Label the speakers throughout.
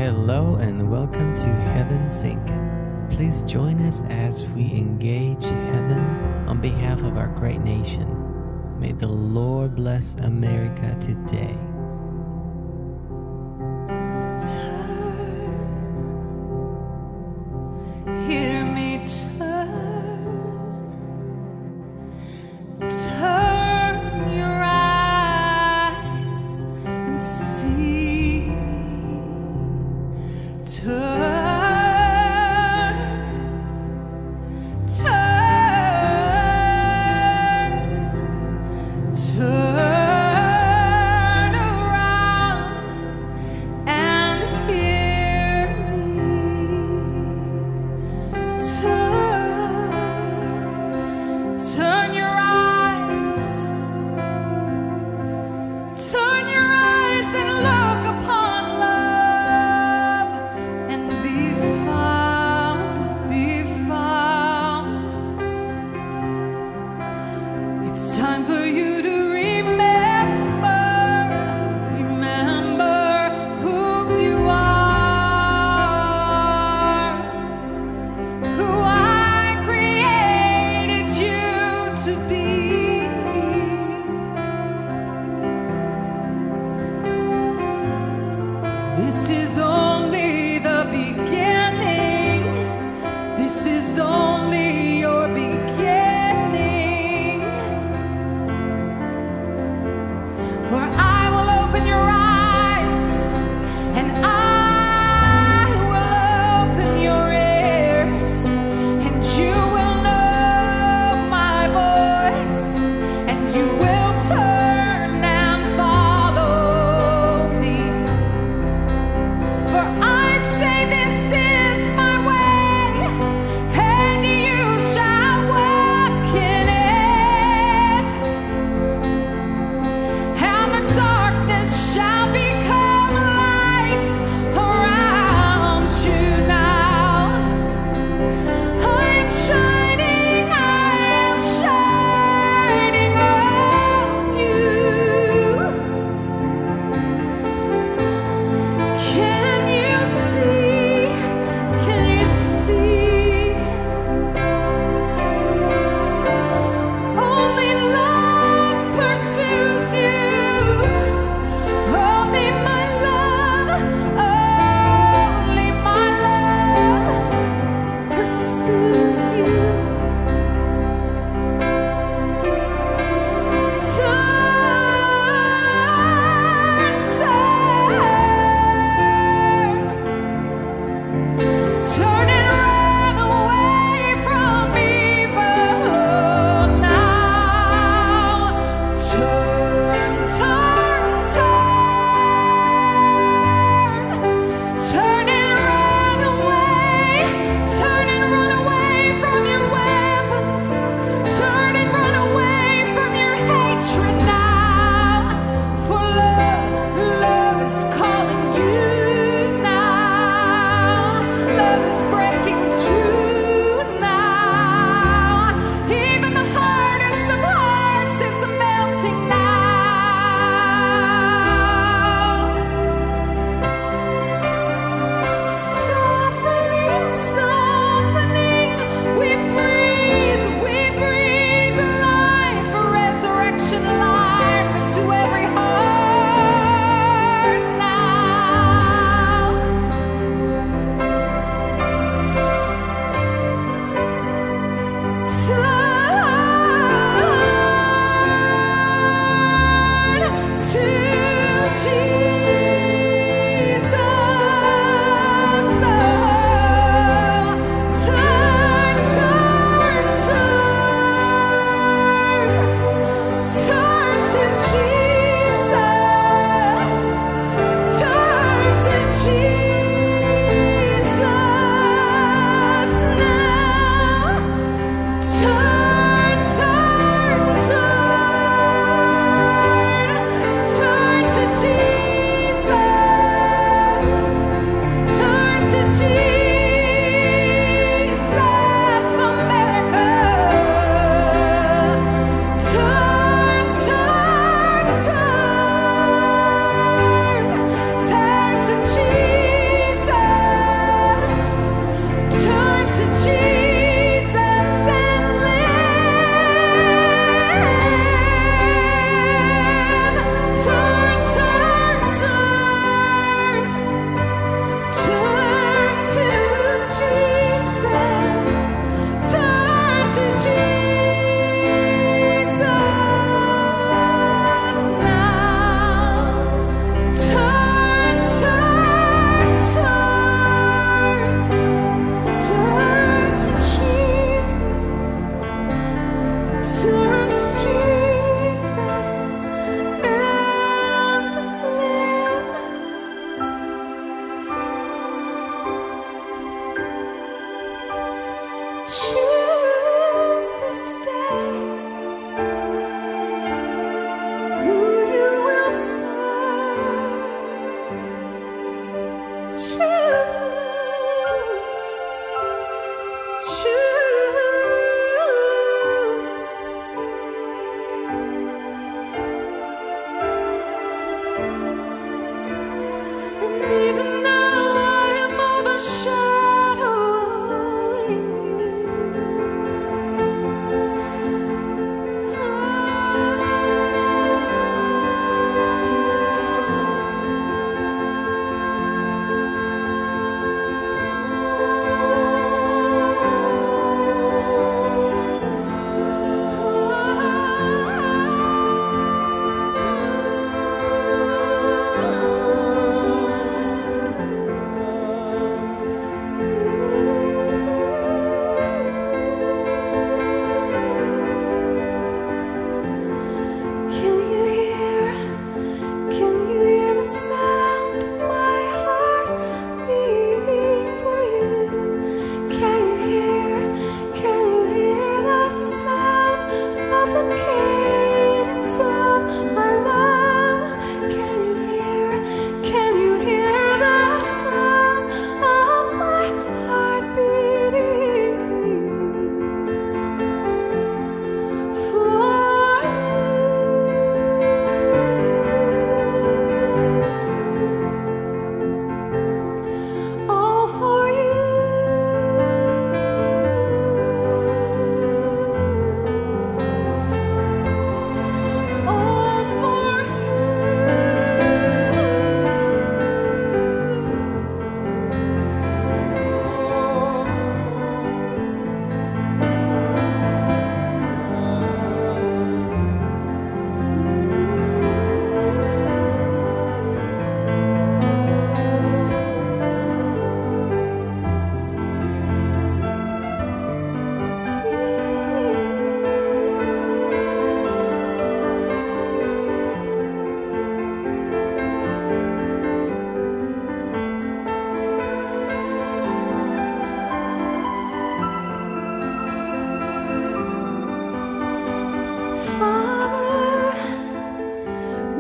Speaker 1: Hello and welcome to HeavenSync. Please join us as we engage heaven on behalf of our great nation. May the Lord bless America today.
Speaker 2: Hear me turn your eyes and see. Turn around and hear me. Turn your eyes and look upon love and be found. It's time for you to remember who you are, who I created you to be. This is only the beginning. This is only your beginning. For I will open your eyes and I will open your ears, and you will know my voice, and you will turn and follow me. For I say this is my way, and you shall walk in it. And the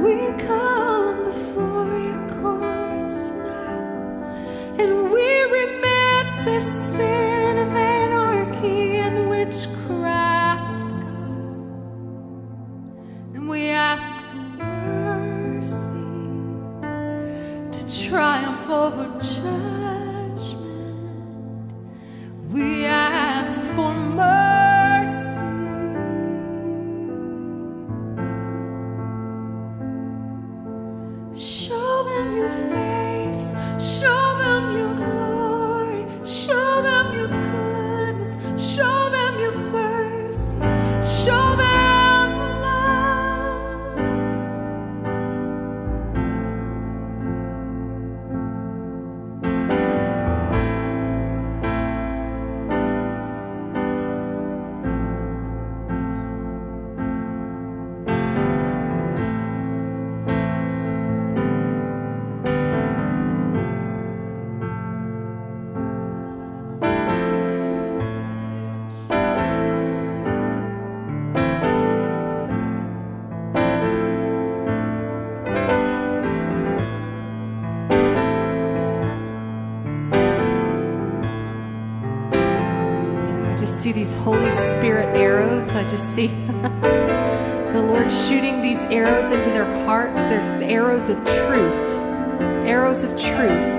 Speaker 2: We come before your courts now, and we remit their sin of anarchy and witchcraft, God. And we ask for mercy to triumph over judgment. We ask for mercy. Show them your face, show them your glory, show them your goodness, show them your mercy, show them love. See these Holy Spirit arrows. I just see the Lord shooting these arrows into their hearts. They're the arrows of truth. Arrows of truth.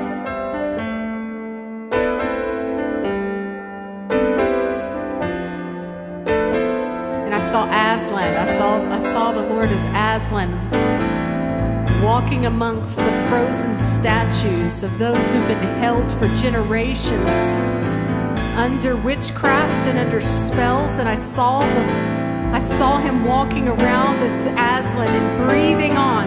Speaker 2: And I saw Aslan. I saw the Lord as Aslan walking amongst the frozen statues of those who've been held for generations under witchcraft and under spells. And I saw him walking around as Aslan and breathing on,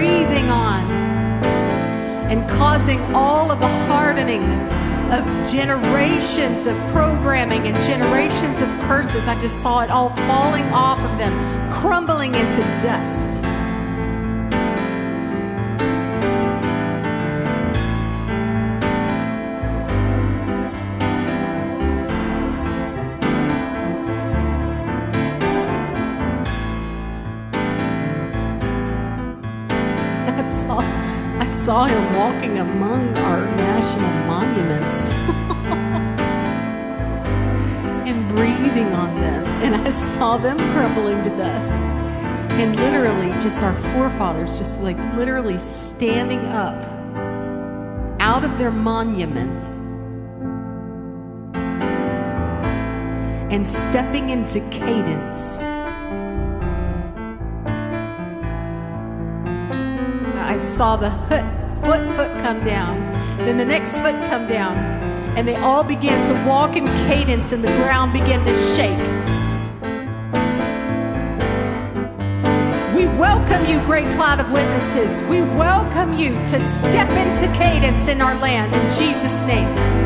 Speaker 2: and causing all of the hardening of generations of programming and generations of curses. I just saw it all falling off of them, crumbling into dust. I saw him walking among our national monuments and breathing on them, and I saw them crumbling to dust, and literally just our forefathers just like literally standing up out of their monuments and stepping into cadence. I saw the foot come down, then the next foot come down, and they all began to walk in cadence, and the ground began to shake. We welcome you, great cloud of witnesses. We welcome you to step into cadence in our land, in Jesus' name.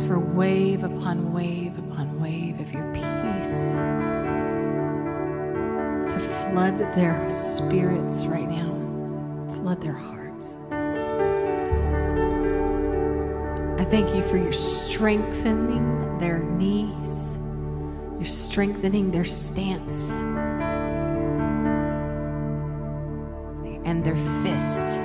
Speaker 2: ask for wave upon wave upon wave of your peace to flood their spirits right now, flood their hearts. I thank you for your strengthening their knees, you're strengthening their stance and their fist.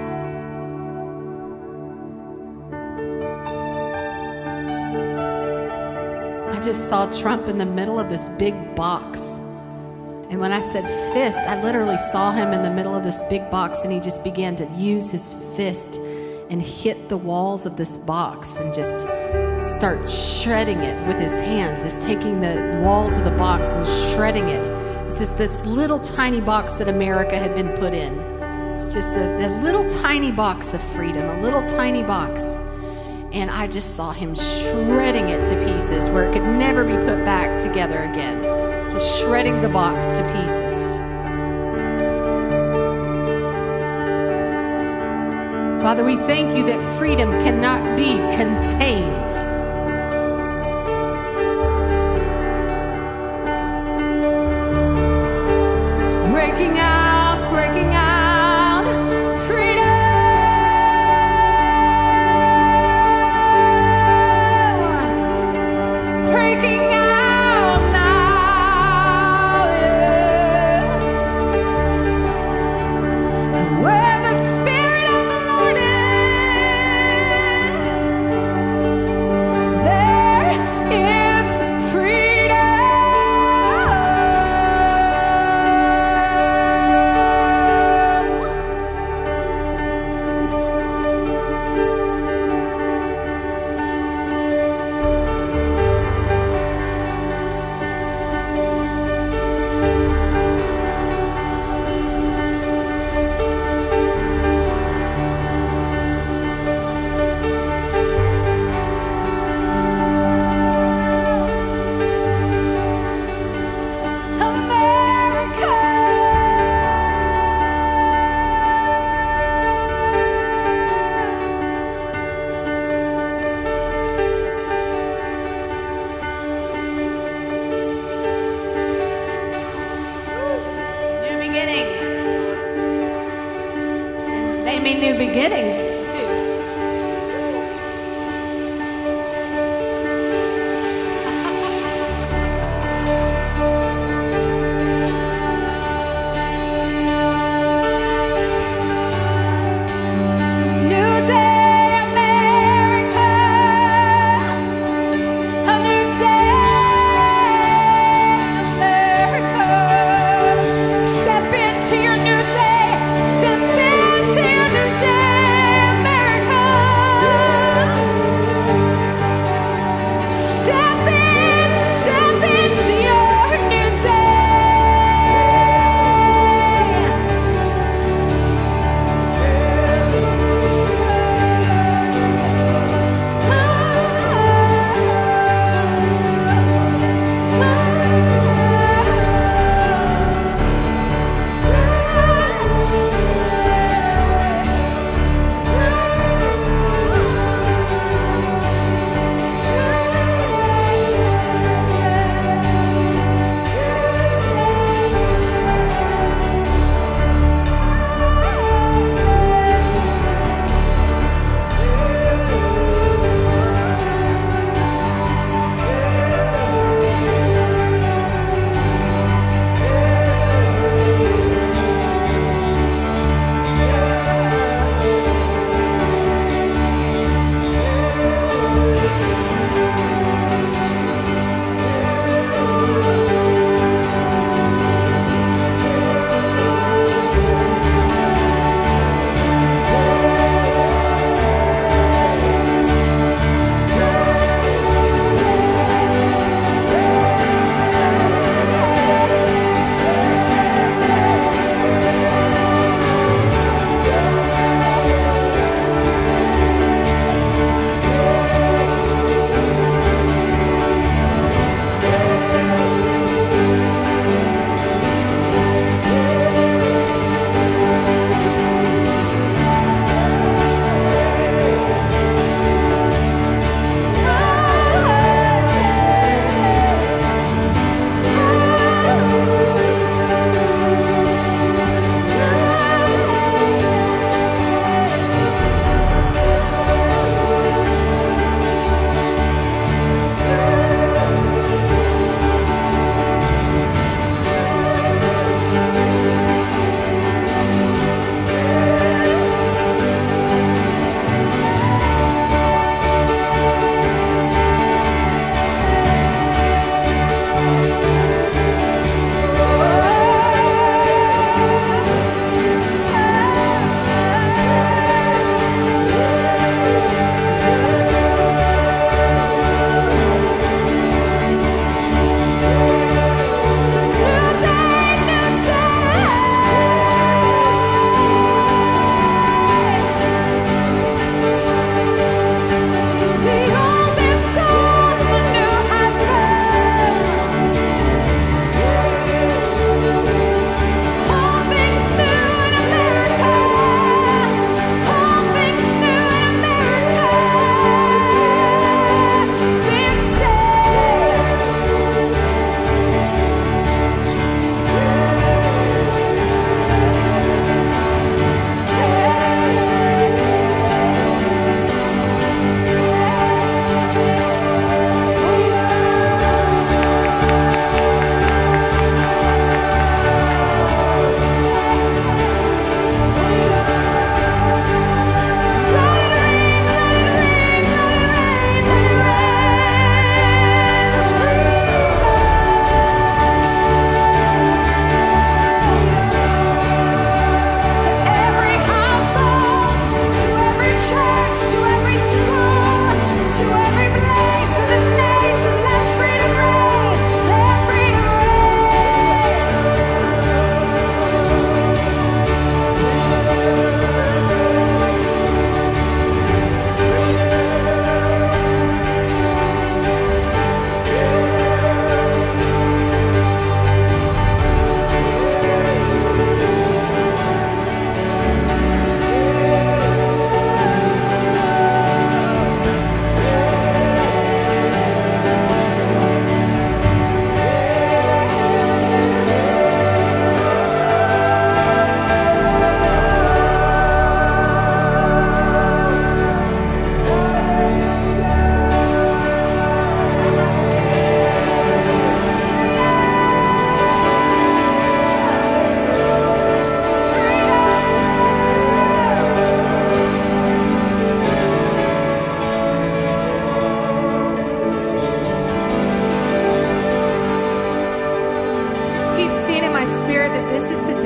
Speaker 2: I just saw Trump in the middle of this big box. And when I said fist, I literally saw him in the middle of this big box, and he just began to use his fist and hit the walls of this box and just start shredding it with his hands, just taking the walls of the box and shredding it. It's this little tiny box that America had been put in. Just a little tiny box of freedom, a little tiny box. And I just saw him shredding it to pieces where it could never be put back together again. Just shredding the box to pieces. Father, we thank you that freedom cannot be contained. It's breaking out, breaking out.
Speaker 3: Step into your new day.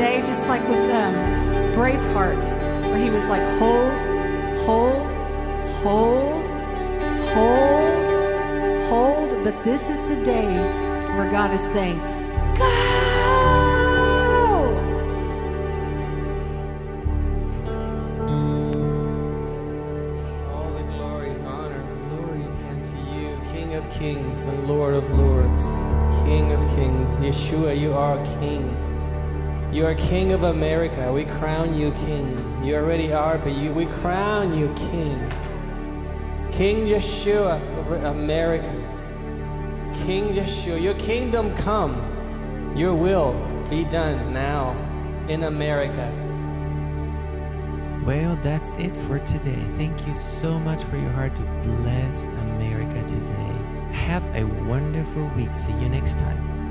Speaker 2: day, just like with Braveheart, where he was like, hold, hold, hold, hold, hold. But this is the day where God is saying, go!
Speaker 1: All the glory, honor, glory be unto you, King of kings and Lord of lords, King of kings. Yeshua, you are King. You are King of America. We crown you King. You already are, but we crown you King. King Yeshua of America. King Yeshua, your kingdom come. Your will be done now in America. Well, that's it for today. Thank you so much for your heart to bless America today. Have a wonderful week. See you next time.